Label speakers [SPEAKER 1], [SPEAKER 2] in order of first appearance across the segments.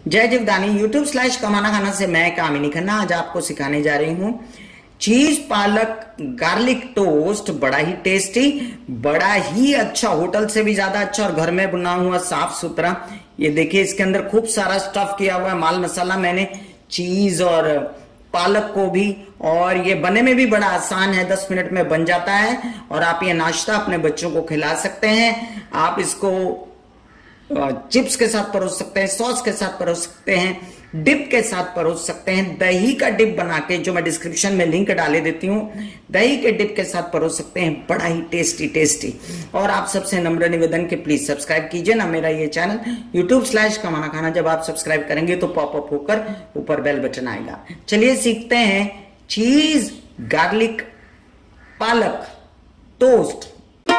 [SPEAKER 1] जय जीवदानी YouTube/कमाना खाना से मैं कामिनी खन्ना आज आपको सिखाने जा रही हूँ चीज पालक गार्लिक टोस्ट। बड़ा ही टेस्टी, बड़ा ही अच्छा, होटल से भी ज्यादा अच्छा और घर में बना हुआ साफ सुथरा। ये देखिए इसके अंदर खूब सारा स्टफ किया हुआ है, माल मसाला मैंने चीज और पालक को भी, और ये बनने में भी बड़ा आसान है, 10 मिनट में बन जाता है। और आप ये नाश्ता अपने बच्चों को खिला सकते हैं। आप इसको चिप्स के साथ परोस सकते हैं, सॉस के साथ परोस सकते हैं, डिप के साथ परोस सकते हैं। दही का डिप बना के, जो मैं डिस्क्रिप्शन में लिंक डाले देती हूँ, दही के डिप के साथ परोस सकते हैं। बड़ा ही टेस्टी। और आप सबसे नम्र निवेदन के प्लीज सब्सक्राइब कीजिए ना मेरा ये चैनल YouTube/कमाना खाना। जब आप सब्सक्राइब करेंगे तो पॉपअप होकर ऊपर बेल बटन आएगा। चलिए सीखते हैं चीज गार्लिक पालक टोस्ट।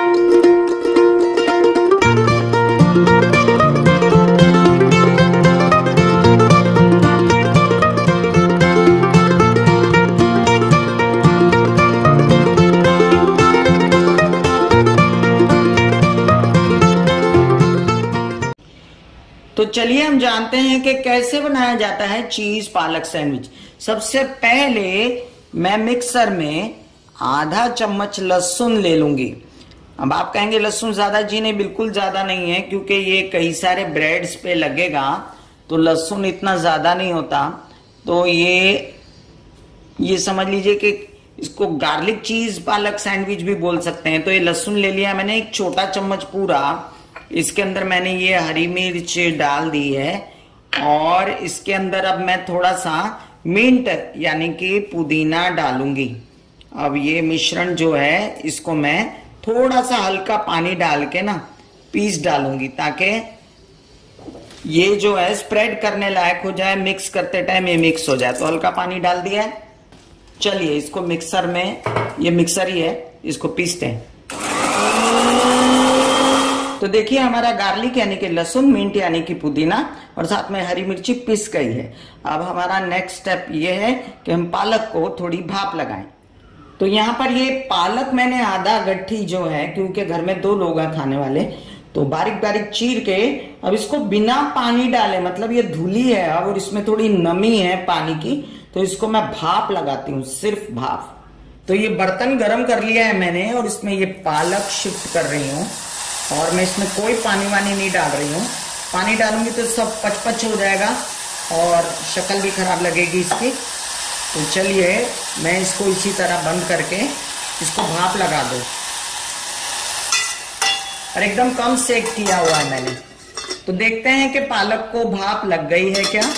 [SPEAKER 1] तो चलिए हम जानते हैं कि कैसे बनाया जाता है चीज पालक सैंडविच। सबसे पहले मैं मिक्सर में आधा चम्मच लहसुन ले लूंगी। अब आप कहेंगे लहसुन ज्यादा, जी नहीं, बिल्कुल ज्यादा नहीं है, क्योंकि ये कई सारे ब्रेड्स पे लगेगा तो लहसुन इतना ज्यादा नहीं होता। तो ये समझ लीजिए कि इसको गार्लिक चीज पालक सैंडविच भी बोल सकते हैं। तो ये लहसुन ले लिया मैंने, एक छोटा चम्मच पूरा। इसके अंदर मैंने ये हरी मिर्च डाल दी है, और इसके अंदर अब मैं थोड़ा सा मिंट यानी कि पुदीना डालूंगी। अब ये मिश्रण जो है इसको मैं थोड़ा सा हल्का पानी डाल के ना पीस डालूंगी, ताकि ये जो है स्प्रेड करने लायक हो जाए, मिक्स करते टाइम ये मिक्स हो जाए। तो हल्का पानी डाल दिया है। चलिए इसको मिक्सर में, ये मिक्सर ही है, इसको पीसते हैं। तो देखिए हमारा गार्लिक यानी कि लहसुन, मिंट यानी कि पुदीना और साथ में हरी मिर्ची पिस गई है। अब हमारा नेक्स्ट स्टेप ये है कि हम पालक को थोड़ी भाप लगाएं। तो यहाँ पर ये पालक मैंने आधा गट्ठी जो है, क्योंकि घर में 2 लोग हैं खाने वाले, तो बारीक बारीक चीर के अब इसको बिना पानी डाले, मतलब ये धुली है अब और इसमें थोड़ी नमी है पानी की, तो इसको मैं भाप लगाती हूँ, सिर्फ भाप। तो ये बर्तन गर्म कर लिया है मैंने और इसमें ये पालक शिफ्ट कर रही हूँ, और मैं इसमें कोई पानी वानी नहीं डाल रही हूँ। पानी डालूंगी तो सब पच हो जाएगा और शक्ल भी खराब लगेगी इसकी। तो चलिए मैं इसको इसी तरह बंद करके इसको भाप लगा दूँ, और एकदम कम सेक किया हुआ है मैंने। तो देखते हैं कि पालक को भाप लग गई है क्या।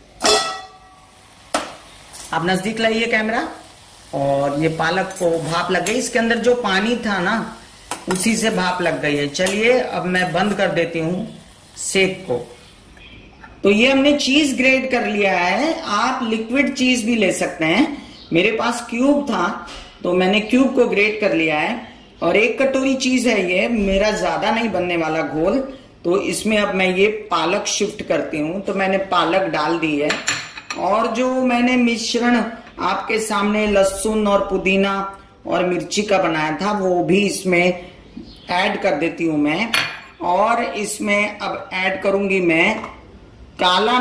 [SPEAKER 1] आप नजदीक लाइए कैमरा, और ये पालक को भाप लग गई। इसके अंदर जो पानी था ना, उसी से भाप लग गई है। चलिए अब मैं बंद कर देती हूँ सेक को। तो ये हमने चीज ग्रेट कर लिया है। आप लिक्विड चीज भी ले सकते हैं। मेरे पास क्यूब था तो मैंने क्यूब को ग्रेट कर लिया है, और 1 कटोरी चीज है ये, मेरा ज्यादा नहीं बनने वाला घोल। तो इसमें अब मैं ये पालक शिफ्ट करती हूँ। तो मैंने पालक डाल दी है, और जो मैंने मिश्रण आपके सामने लहसुन और पुदीना और मिर्ची का बनाया था वो भी इसमें ऐड कर देती हूं मैं। और इसमें अब ऐड करूंगी मैं काला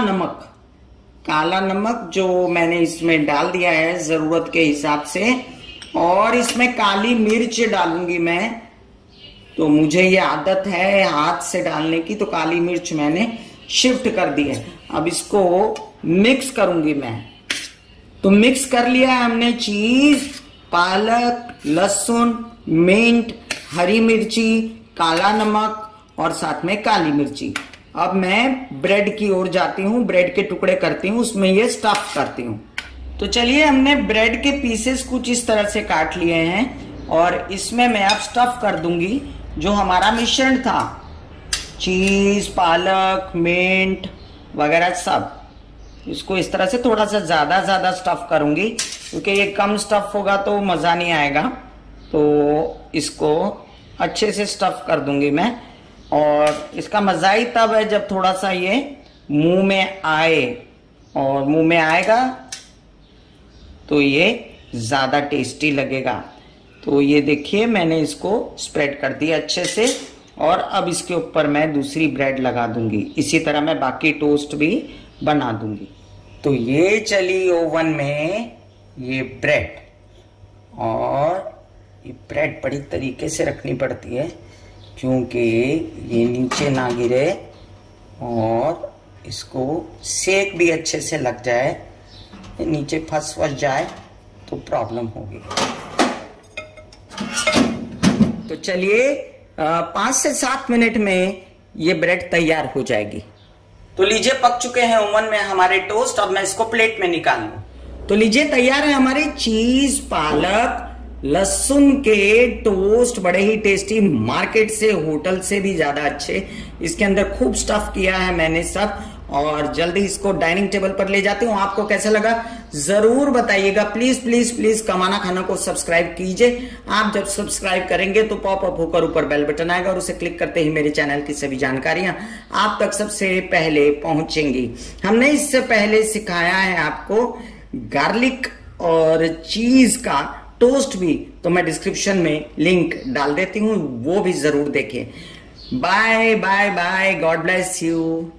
[SPEAKER 1] नमक जो मैंने इसमें डाल दिया है जरूरत के हिसाब से, और इसमें काली मिर्च डालूंगी मैं। तो मुझे ये आदत है हाथ से डालने की, तो काली मिर्च मैंने शिफ्ट कर दी है। अब इसको मिक्स करूंगी मैं। तो मिक्स कर लिया है हमने चीज, पालक, लहसुन, मिंट, हरी मिर्ची, काला नमक और साथ में काली मिर्ची। अब मैं ब्रेड की ओर जाती हूँ, ब्रेड के टुकड़े करती हूँ, उसमें ये स्टफ करती हूँ। तो चलिए हमने ब्रेड के पीसेस कुछ इस तरह से काट लिए हैं, और इसमें मैं अब स्टफ कर दूंगी जो हमारा मिश्रण था, चीज, पालक, मिंट वगैरह सब। इसको इस तरह से थोड़ा सा ज्यादा स्टफ करूंगी, क्योंकि ये कम स्टफ होगा तो मजा नहीं आएगा। तो इसको अच्छे से स्टफ कर दूंगी मैं, और इसका मजा ही तब है जब थोड़ा सा ये मुंह में आए, और मुंह में आएगा तो ये ज्यादा टेस्टी लगेगा। तो ये देखिए मैंने इसको स्प्रेड कर दिया अच्छे से, और अब इसके ऊपर मैं दूसरी ब्रेड लगा दूंगी। इसी तरह मैं बाकी टोस्ट भी बना दूंगी। तो ये चली ओवन में ये ब्रेड, और ये ब्रेड बड़ी तरीके से रखनी पड़ती है क्योंकि ये नीचे ना गिरे और इसको सेक भी अच्छे से लग जाए। नीचे फंस जाए तो प्रॉब्लम होगी। तो चलिए 5 से 7 मिनट में ये ब्रेड तैयार हो जाएगी। तो लीजिए पक चुके हैं ओवन में हमारे टोस्ट। अब मैं इसको प्लेट में निकाल लूं। तो लीजिए तैयार है हमारे चीज पालक लहसुन के टोस्ट, बड़े ही टेस्टी, मार्केट से होटल से भी ज्यादा अच्छे। इसके अंदर खूब स्टफ किया है मैंने सब, और जल्दी इसको डाइनिंग टेबल पर ले जाती हूँ। आपको कैसा लगा जरूर बताइएगा। प्लीज प्लीज प्लीज कमाना खाना को सब्सक्राइब कीजिए। आप जब सब्सक्राइब करेंगे तो पॉप अप होकर ऊपर बेल बटन आएगा और उसे क्लिक करते ही मेरे चैनल की सभी जानकारियां आप तक सबसे पहले पहुंचेंगी। हमने इससे पहले सिखाया है आपको गार्लिक और चीज का टोस्ट भी, तो मैं डिस्क्रिप्शन में लिंक डाल देती हूँ, वो भी जरूर देखें। Bye bye bye, God bless you.